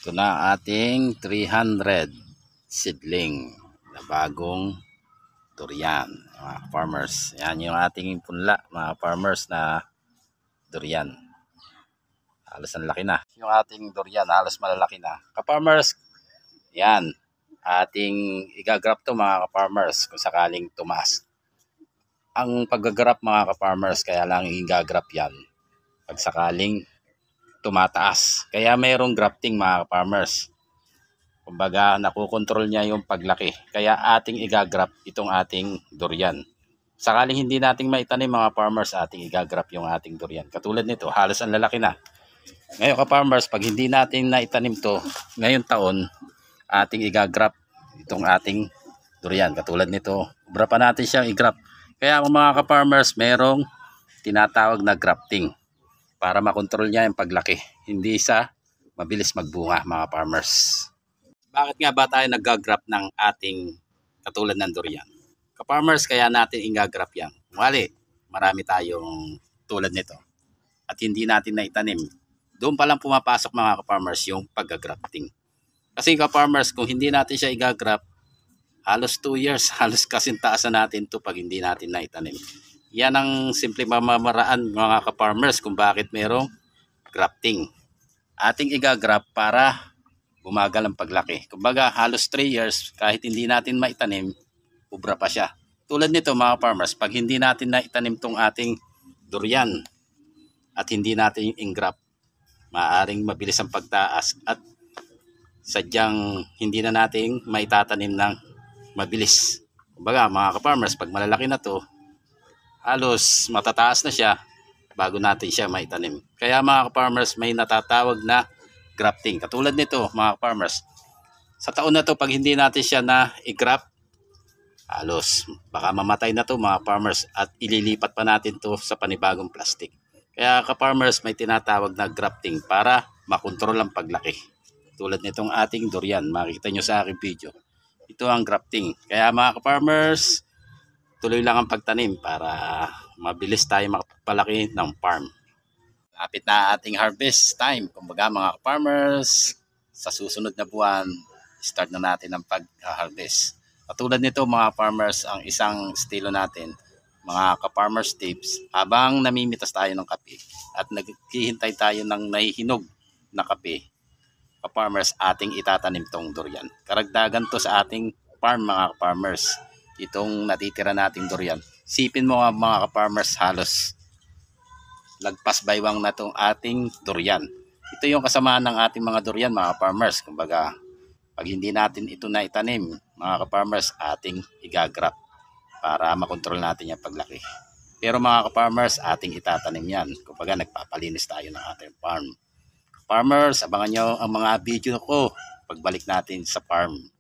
Ito na ating 300 seedling na bagong durian, mga farmers. Yan yung ating punla, mga farmers, na durian. Halos ang laki na. Yung ating durian, halos malalaki na. Ka-farmers, yan. Ating igagrap to, mga ka-farmers, kung sakaling tumaas. Ang paggagrap, mga ka-farmers, kaya lang igagrap yan pag sakaling tumataas. Kaya mayroong grafting, mga farmers. Kumbaga, nakukontrol niya yung paglaki. Kaya ating igagrap itong ating durian. Sakaling hindi nating maitanim, mga farmers, ating igagrap yung ating durian. Katulad nito, halos ang lalaki na. Ngayon, ka-farmers, pag hindi natin naitanim to ngayong taon, ating igagrap itong ating durian. Katulad nito, ubra pa natin siyang igrap. Kaya mga ka-farmers, merong tinatawag na grafting para makontrol niya yung paglaki. Hindi sa mabilis magbunga, mga farmers. Bakit nga ba tayo nag-grap ng ating katulad ng durian? Ka-farmers, kaya natin i-grap yan. Wali, marami tayong tulad nito at hindi natin naitanim. Doon pa lang pumapasok, mga ka-farmers, yung pag-grafting. Kasi ka-farmers, kung hindi natin siya i-grap, halos 2 years, halos kasintaasan natin to pag hindi natin naitanim. Yan ang simple mamamaraan, mga ka-farmers, kung bakit merong grafting. Ating i-grap para bumagal ang paglaki. Kumbaga, halos 3 years, kahit hindi natin maitanim, ubra pa siya. Tulad nito, mga farmers, pag hindi natin naitanim tong ating durian at hindi natin i-grap, maaaring mabilis ang pagtaas at sadyang hindi na natin maitatanim ng mabilis. Kumbaga, mga ka-farmers, pag malalaki na to, halos matataas na siya bago natin siya maitanim. Kaya, mga ka-farmers, may natatawag na grafting. Katulad nito, mga farmers, sa taon na to, pag hindi natin siya na i-grap, halos baka mamatay na to, mga farmers, at ililipat pa natin to sa panibagong plastic. Kaya, ka-farmers, may tinatawag na grafting para makontrol ang paglaki. Tulad nitong ating durian, makikita nyo sa aking video. Ito ang grafting. Kaya, mga ka-farmers, tuloy lang ang pagtanim para mabilis tayo makapalaki ng farm. Lapit na ating harvest time. Kumbaga, mga farmers, sa susunod na buwan, start na natin ang pag-harvest. Katulad nito, mga farmers, ang isang estilo natin, mga ka-farmers tips, habang namimitas tayo ng kape at naghihintay tayo ng nahihinog na kape, ka-farmers, ating itatanim tong durian. Karagdagan to sa ating farm, mga ka-farmers. Itong natitira nating durian. Sipin mo, mga ka-farmers, halos lagpas baywang na itong ating durian. Ito yung kasamaan ng ating mga durian, mga farmers. Kumbaga, pag hindi natin ito na itanim, mga farmers, ating igagrap para makontrol natin yung paglaki. Pero, mga farmers, ating itatanim yan. Kumbaga, nagpapalinis tayo ng ating farm. Farmers, abangan nyo ang mga video ko pagbalik natin sa farm.